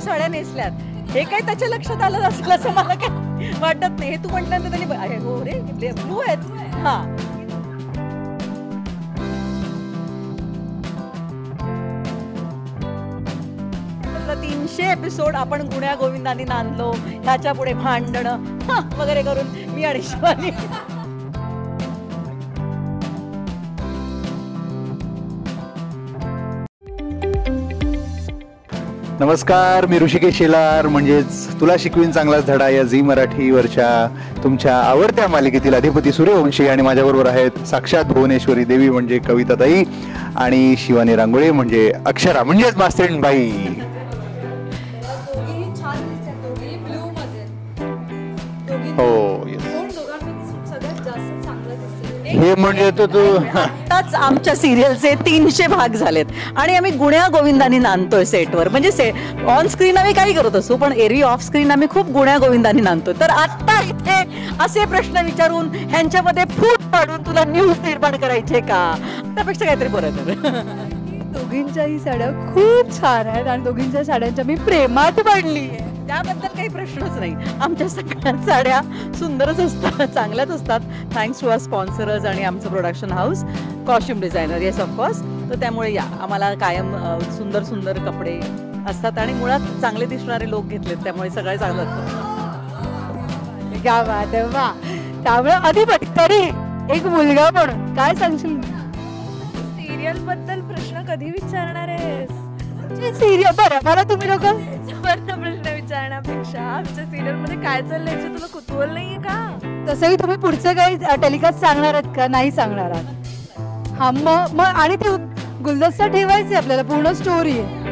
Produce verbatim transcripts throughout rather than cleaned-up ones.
साड्या नेसल्यात, हे काही त्याच्या लक्षात आलं असेल असं मला काही वाटत नाही. हे तू म्हटल्यानंतर त्यांनी हो रे ब्लू आहेत. हा तीनशे एपिसोड आपण गुण्या गोविंदांनी नांदलो, ह्याच्या पुढे भांडणं वगैरे करून मी आणि शिवानी. नमस्कार, मी ऋषिकेश शेलार, म्हणजेच तुला शिकवीन चांगलाच धडा या झी मराठीवरच्या तुमच्या आवडत्या मालिकेतील अधिपती सूर्यवंशी. आणि माझ्याबरोबर आहेत साक्षात भुवनेश्वरी देवी म्हणजे कविताताई आणि शिवानी रांगोळे म्हणजे अक्षरा म्हणजेच मास्तेनबाई. हो हे म्हणजे तो तू आताच आमच्या सिरियलचे तीनशे भाग झालेत आणि आम्ही गुण्या गोविंदांनी नांदतोय सेटवर. म्हणजे से ऑन स्क्रीन आम्ही काही करत असू, पण एरवी ऑफ स्क्रीन आम्ही खूप गुण्या गोविंदांनी नांदतोय. तर आता इथे असे प्रश्न विचारून ह्यांच्यामध्ये फूट पाडून तुला न्यूज निर्माण करायचे का, त्यापेक्षा काहीतरी बरं कर. दोघींच्याही साड्या खूप छान आहेत आणि दोघींच्या साड्यांच्या मी प्रेमात पडली आहे, त्याबद्दल काही प्रश्नच नाही. आमच्या सगळ्या साड्या सुंदरच असतात, चांगल्याच असतात, थँक्स टू आवर स्पॉन्सरर्स आणि आमचं production house costume designer. Yes of course. तर त्यामुळे या आम्हाला कायम सुंदर सुंदर कपडे असतात आणि मुळात चांगले दिसणारे लोक घेतलेत, त्यामुळे सगळे चांगलं असतं. क्या बात आहे. वा. त्यामुळे अधिपती तरी एक मुलगा म्हणून काय सांगशील सिरियल बद्दल प्रश्न कधी विचारणार आहेस? सिरियल बरं मला तुम्ही लोक प्रश्न विचारण्यापेक्षा आमच्या सिरियल मध्ये काय चाललंय तुला कुतूहल नाहीये का? तसंही तुम्ही पुढचं काही टेलिकास्ट सांगणार आहात का? नाही सांगणार आहात. हा मग मग आणि ते गुलदस्ता ठेवायचे आपल्याला, पूर्ण स्टोरी आहे.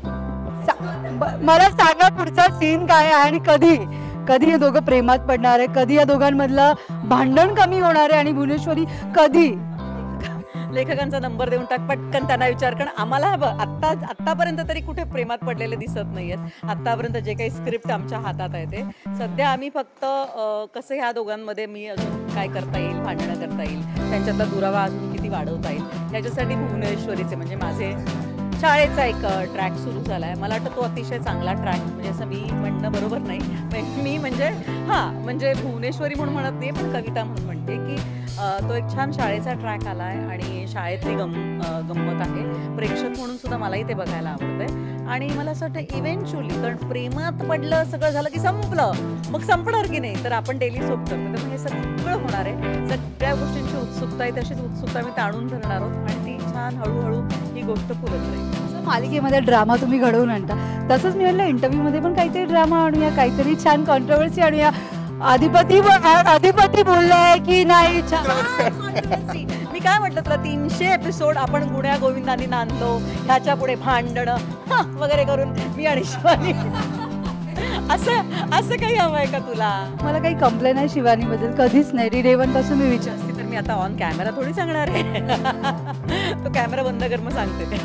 मला सांगा पुढचा सीन काय आहे आणि कधी कधी हे दोघं प्रेमात पडणार आहे, कधी या दोघांमधलं भांडण कमी होणार आहे आणि भुवनेश्वरी कधी लेखकांचा नंबर देऊन टाक पटकन त्यांना विचार. कारण आम्हाला आत्ता आत्तापर्यंत तरी कुठे प्रेमात पडलेले दिसत नाही आहेत. आत्तापर्यंत जे काही स्क्रिप्ट आमच्या हातात आहे ते सध्या आम्ही फक्त कसं ह्या दोघांमध्ये मी अजून काय करता येईल, भांडणं करता येईल, त्यांच्यातला दुरावा अजून किती वाढवता येईल याच्यासाठी भुवनेश्वरीचे म्हणजे माझे शाळेचा एक ट्रॅक सुरू झाला आहे. मला वाटतं तो अतिशय चांगला ट्रॅक, म्हणजे असं मी म्हणणं बरोबर नाही, मी म्हणजे हां म्हणजे भुवनेश्वरी म्हणून म्हणत नाही पण कविता म्हणून म्हणते की तो एक छान शाळेचा ट्रॅक आला आहे आणि शाळेतली गम गंमत आहे. प्रेक्षक म्हणून सुद्धा मलाही ते बघायला आवडतंय आणि मला असं वाटतं इव्हेंच्युअली, कारण प्रेमात पडलं सगळं झालं की संपलं, मग संपणार की नाही, तर आपण डेली सोप करतो, तर हे सगळं होणार आहे. सगळ्या गोष्टींची उत्सुकता आहे, तशीच उत्सुकता मी ताणून धरणार आहोत आणि ती छान हळूहळू ही गोष्ट फुलत राहील. मालिकेमध्ये ड्रामा तुम्ही घडवून आणता, तसंच मी म्हटलं इंटरव्ह्यूमध्ये पण काहीतरी ड्रामा आणूया, काहीतरी छान कॉन्ट्रोवर्सी आणूया. अधिपती अधिपती बोललाय की नाही? मी काय म्हटलं तुला, तीनशे एपिसोड आपण गुण्या गोविंदांनी नांदलो, ह्याच्या पुढे भांडणं वगैरे करून मी आणि शिवानी. असं असं काही हवंय का तुला? मला काही कंप्लेन आहे शिवानी बद्दल कधीच नाही. डी डे वन पासून मी विचारते. तर मी आता ऑन कॅमेरा थोडी सांगणार आहे, तो कॅमेरा बंद कर मग सांगते.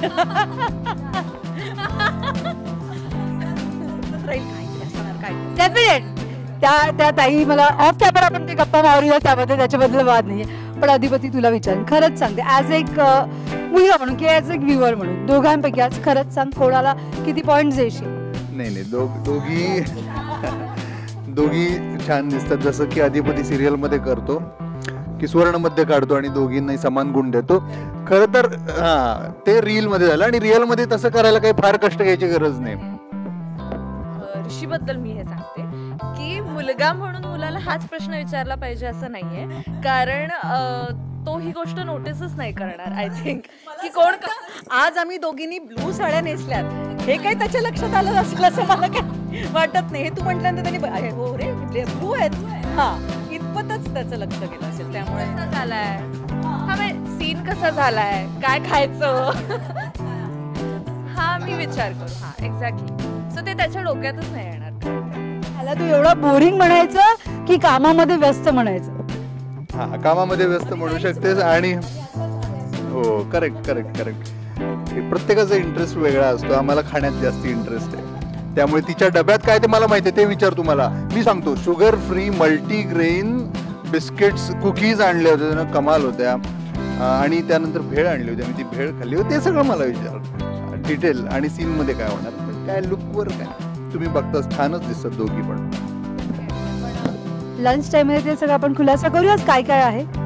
डेफिनेट त्या त्या ताई मला ऑफ कॅमेरा आपण ते गप्पा मारूया, त्यामध्ये त्याच्याबद्दल वाद नाहीये. पण अधिपती तुला विचार खरंच सांगते, ॲज एक मुलगा म्हणून की ॲज एक व्ह्युअर म्हणून दोघांपैकी आज खरंच सांग कोणाला किती पॉईंट देशील? नाही नाही दो दोघी दोघी छान दिसतात. जसं की अधिपती सिरियल मध्ये करतो की सुवर्णमध्ये काढतो आणि दोघींनाही समान गुण देतो. खरं तर हा ते रील मध्ये झालं आणि रिअल मध्ये तसं करायला काही फार कष्ट घ्यायची गरज नाही. ऋषी बद्दल मी हे सांगते की मुलगा म्हणून मुलाला हाच प्रश्न विचारला पाहिजे असं नाहीये, कारण तो ही गोष्ट नोटीसच नाही करणार. आय थिंक की कोण आज आम्ही दोघींनी ब्लू साड्या नेसल्यात, हे काही त्याच्या लक्षात आलं असेल असं मला काही वाटत नाही. हे तू म्हटल्यानंतर त्यांनी हो रे ब्लू आहेत, हा इतपतच त्याचं लक्ष गेलं असेल. त्यामुळे झालाय हा सीन कसा झालाय, काय खायचं हा मी विचार करू. हा एक्झॅक्टली. सो ते त्याच्या डोक्यातच नाही येणार. त्याला तू एवढा बोरिंग म्हणायचं की कामामध्ये व्यस्त म्हणायचं? हा कामामध्ये व्यस्त म्हणू शकतेस आणि हो करेक्ट करेक्ट करेक्ट. प्रत्येकाचा इंटरेस्ट वेगळा असतो. आम्हाला खाण्यात जास्त इंटरेस्ट आहे, त्यामुळे तिच्या डब्यात काय ते मला माहिती आहे, ते विचार तुम्हाला मी सांगतो. Sugar free multigrain biscuits cookies आणले होते, त्यांना कमाल होत्या, आणि त्यानंतर भेळ आणली होती, मी ती भेळ खाल्ली होती. ते सगळं मला विचार डिटेल आणि सीन मध्ये काय होणार, काय लुकवर काय तुम्ही बघताच छानच दिसतात दोघी पण. लंच टाइम मध्ये ते सगळं आपण खुलासा करूयाच काय काय आहे.